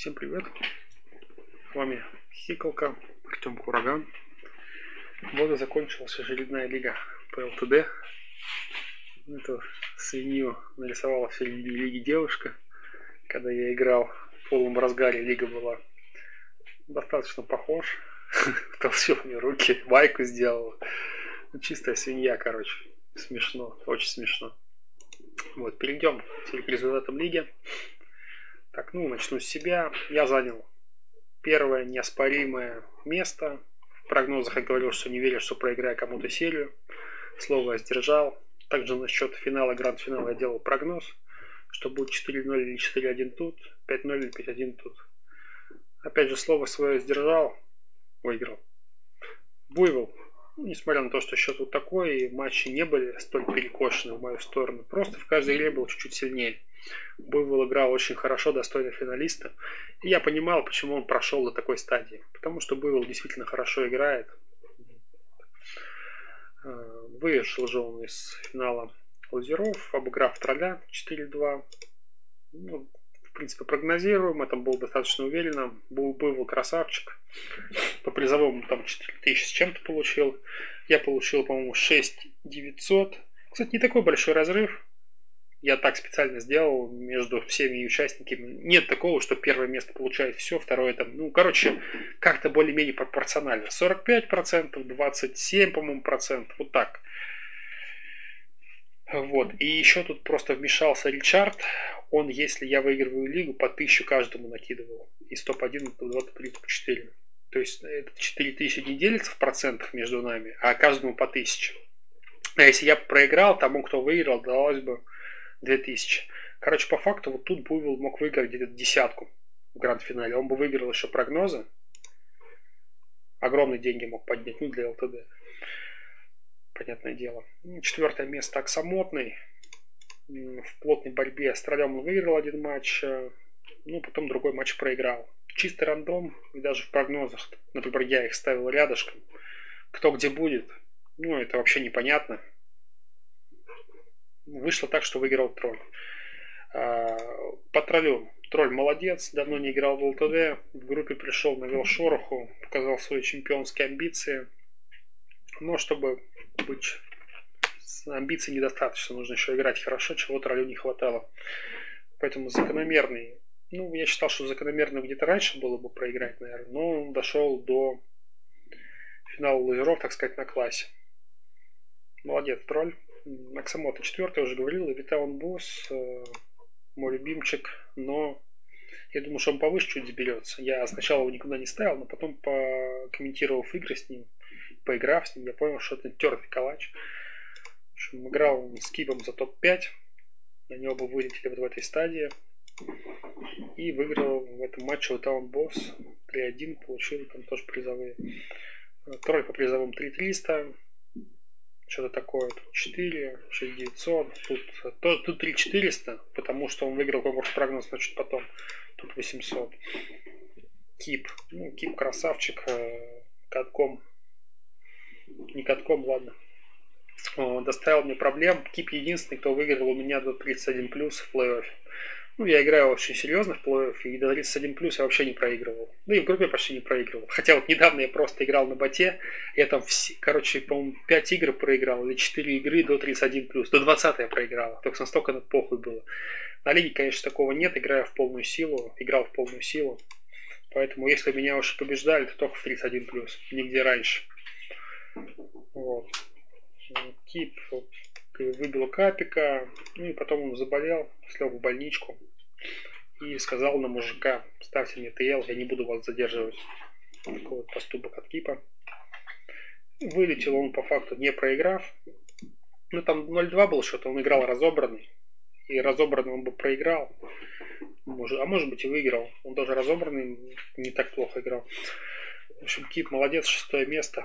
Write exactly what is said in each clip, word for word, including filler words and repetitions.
Всем привет! С вами Сикалка, Артем Кураган. Вот и закончилась очередная лига по эл тэ дэ. Эту свинью нарисовала в середине лиги девушка. Когда я играл в полном разгаре, лига была достаточно похож. Толщил мне руки, майку сделал. Ну, чистая свинья, короче. Смешно, очень смешно. Вот, перейдем к результатам лиги. Так, ну, начну с себя. Я занял первое неоспоримое место. В прогнозах я говорил, что не верю, что проиграю кому-то серию. Слово я сдержал. Также насчет финала, гранд-финала я делал прогноз, что будет четыре ноль или четыре один тут, пять ноль или пять один тут. Опять же, слово свое сдержал, выиграл. Буйвол, ну, несмотря на то, что счет вот такой, и матчи не были столь перекошены в мою сторону, просто в каждой игре был чуть-чуть сильнее. Буйвол играл очень хорошо, достойно финалиста. И я понимал, почему он прошел до такой стадии. Потому что Буйвол действительно хорошо играет. Вышел же он из финала лазеров, обыграв тролля четыре два. Ну, в принципе, прогнозируем. Это было достаточно уверенно. Буйвол красавчик. По призовому там четыре тысячи с чем-то получил. Я получил, по-моему, шесть девятьсот. Кстати, не такой большой разрыв. Я так специально сделал между всеми участниками. Нет такого, что первое место получает все, второе там, ну, короче, как-то более-менее пропорционально. сорок пять процентов, двадцать семь, по-моему, процентов, вот так. Вот, и еще тут просто вмешался Ричард. Он, если я выигрываю лигу, по тысячу каждому накидывал. Из топ один, топ два, топ три, топ четыре. То есть это четыре тысячи не делится в процентах между нами, а каждому по тысяче. А если я проиграл, тому, кто выиграл, далось бы две тысячи. Короче, по факту, вот тут Буйвол мог выиграть где-то десятку в гранд-финале. Он бы выиграл еще прогнозы. Огромные деньги мог поднять, ну, для эл тэ дэ. Понятное дело. Четвертое место Аксамотный. В плотной борьбе с троллем он выиграл один матч. Ну, потом другой матч проиграл. Чистый рандом. И даже в прогнозах, например, я их ставил рядышком. Кто где будет. Ну, это вообще непонятно. Вышло так, что выиграл тролль. По троллю. Тролль молодец, давно не играл в эл тэ дэ. В группе пришел, навел шороху, показал свои чемпионские амбиции. Но чтобы быть с амбицией недостаточно, нужно еще играть хорошо, чего троллю не хватало. Поэтому закономерный. Ну, я считал, что закономерно где-то раньше было бы проиграть, наверное. Но он дошел до финала лазеров, так сказать, на классе. Молодец, тролль. Аксамота четвертый, я уже говорил, и Витаун Босс, э, мой любимчик, но я думаю, что он повыше чуть заберется. Я сначала его никуда не ставил, но потом, покомментировав игры с ним, поиграв с ним, я понял, что это тертый калач. В общем, играл он с Кипом за топ пять, они оба вылетели вот в этой стадии, и выиграл в этом матче Витаун Босс три один, получил там тоже призовые. Тролль по призовым три триста. Что-то такое, тут четыре, шесть девятьсот, тут, то, тут три четыреста, потому что он выиграл конкурс прогноз, значит потом тут восемьсот. Кип, ну Кип красавчик, э, катком, не катком, ладно, он доставил мне проблем. Кип единственный, кто выиграл у меня до тридцать один плюс в плей-оффе. Ну, я играю очень серьезно в плей-оффе, и до тридцать один плюс я вообще не проигрывал. Ну, и в группе почти не проигрывал. Хотя вот недавно я просто играл на боте, я там, все, короче, по-моему, пять игр проиграл, или четыре игры до тридцать один плюс. До двадцати я проиграл, только настолько на похуй было. На лиге, конечно, такого нет, играю в полную силу, играл в полную силу. Поэтому, если меня уже побеждали, то только в тридцать один плюс, нигде раньше. Вот. Кип выбил капика, ну и потом он заболел, слег в больничку и сказал на мужика: ставьте мне тэ эл, я не буду вас задерживать. Такой вот поступок от Кипа. Вылетел он по факту, не проиграв. Ну там ноль два был что-то, он играл разобранный. И разобранный он бы проиграл. Может, а может быть и выиграл. Он даже разобранный не так плохо играл. В общем, Кип молодец, шестое место.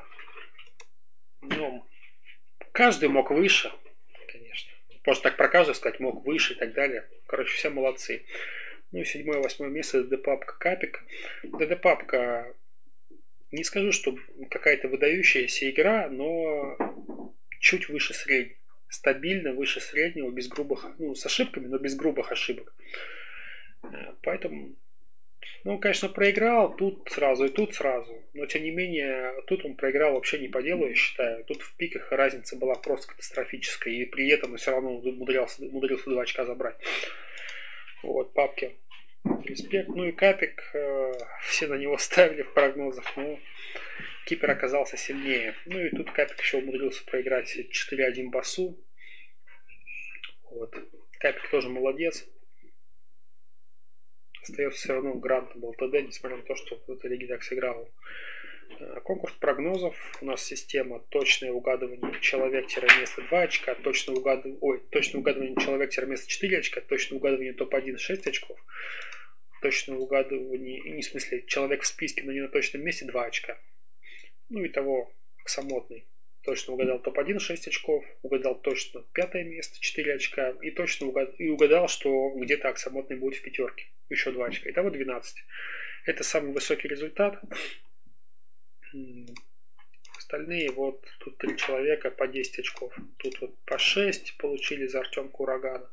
Ну, каждый мог выше, конечно. Можно так про каждого сказать, мог выше и так далее. Короче, все молодцы. Ну и седьмое, восьмое место ДД Папка Капик. ДД Папка, не скажу, что какая-то выдающаяся игра, но чуть выше средней. Стабильно выше среднего, без грубых, ну с ошибками, но без грубых ошибок. Поэтому Ну, он, конечно, проиграл тут сразу и тут сразу. Но, тем не менее, тут он проиграл вообще не по делу, я считаю. Тут в пиках разница была просто катастрофическая. И при этом он все равно умудрился, умудрился два очка забрать. Вот, папки. Респект. Ну и Капик. Э, все на него ставили в прогнозах. Но Кипер оказался сильнее. Ну и тут Капик еще умудрился проиграть четыре один Басу. Вот. Капик тоже молодец. Остается все равно грантом ЛТД, несмотря на то, что в этой лиге так сыграл. Конкурс прогнозов. У нас система точное угадывание человек-место два очка, точное угадывание, ой, точное угадывание человек-место четыре очка, точное угадывание топ один шесть очков, точное угадывание, не в смысле, человек в списке, но не на точном месте два очка. Ну и того самотный. Точно угадал топ один шесть очков, угадал точно пятое место четыре очка и точно угадал, и угадал, что где-то аксамотный будет в пятерке. Еще два очка. Итого двенадцать. Это самый высокий результат. Остальные вот тут три человека по десять очков. Тут вот по шесть получили за Артемку Урагана.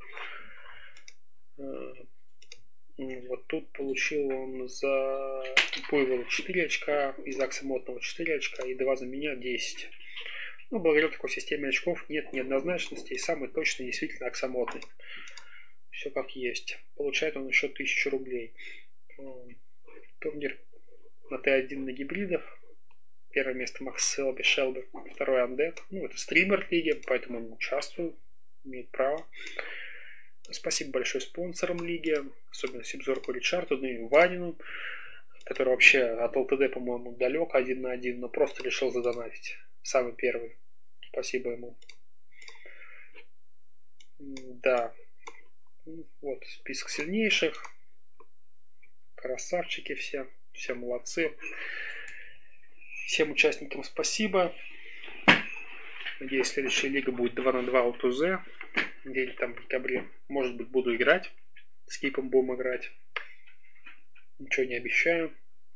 Вот тут получил он за Буйвола четыре очка, из Аксамотного четыре очка и два за меня десять. Ну, благодаря такой системе очков нет неоднозначности, и самый точный действительно Аксамотный. Все как есть. Получает он еще тысячу рублей. Турнир на Т один на гибридах. Первое место Макс Селби Шелби, второй Андет. Ну, это стример лиги, поэтому он участвует, имеет право. Спасибо большое спонсорам лиги, особенно Сибзорку Ричарду, ну и Ванину, который вообще от ЛТД, по-моему, далек один на один, но просто решил задонатить. Самый первый. Спасибо ему. Да. Вот список сильнейших. Красавчики все. Все молодцы. Всем участникам спасибо. Надеюсь, следующая лига будет два на два ОТУЗ. Где-нибудь там в декабре. Может быть, буду играть. С Кипом будем играть. Ничего не обещаю.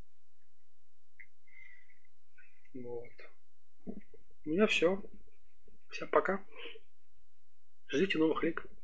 Вот. У меня все. Всем пока. Ждите новых лиг.